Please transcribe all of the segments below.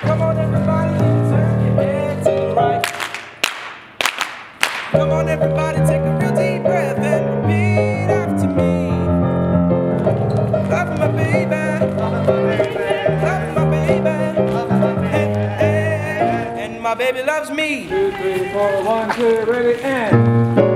Come on everybody, turn your head to the right. Come on everybody, take a real deep breath and repeat after me. Love my baby, love my baby, and my baby loves me. 2, 3, 4, 1, 2, ready, and.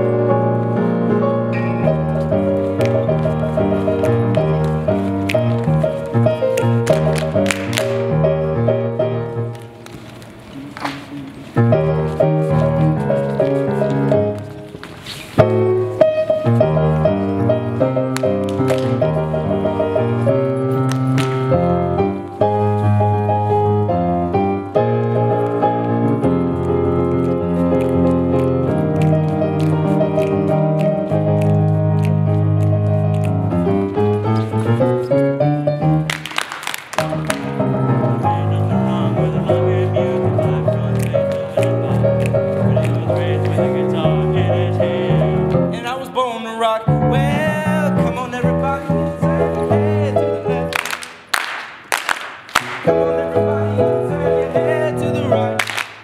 Rock. Well, come on everybody, turn your head to the left. Come on everybody, turn your head to the right.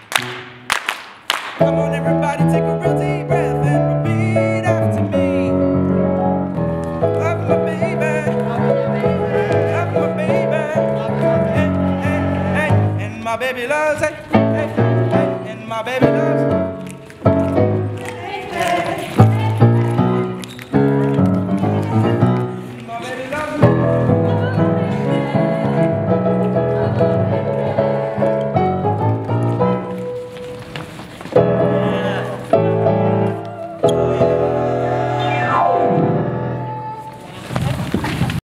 Come on everybody, take a real deep breath and repeat after me. Love my baby, love my baby, and my baby loves, and my baby loves.